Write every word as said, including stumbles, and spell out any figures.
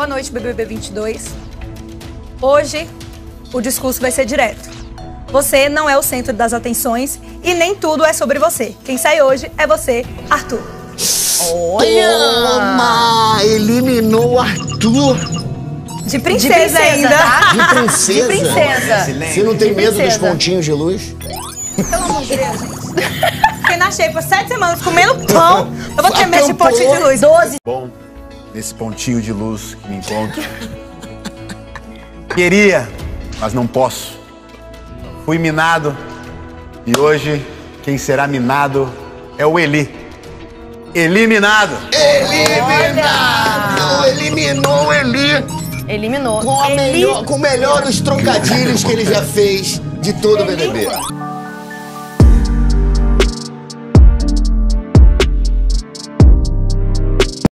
boa noite, B B B vinte e dois. Hoje, o discurso vai ser direto. Você não é o centro das atenções e nem tudo é sobre você. Quem sai hoje é você, Arthur. Olha! Toma! Eliminou o Arthur! De princesa, de princesa ainda. tá? De princesa? De princesa. Você não tem de medo princesa. dos pontinhos de luz? Pelo amor de Deus, gente. Fiquei na xepa sete semanas comendo pão. Eu vou ter medo de pontinho de luz. doze. Bom, nesse pontinho de luz que me encontro. Queria, mas não posso. Fui minado e hoje quem será minado é o Eli. Eliminado! Eliminado! Eliminou o Eli! Eliminou. Com, a Eli... melhor, com o melhor dos trocadilhos que ele já fez de todo o B B B.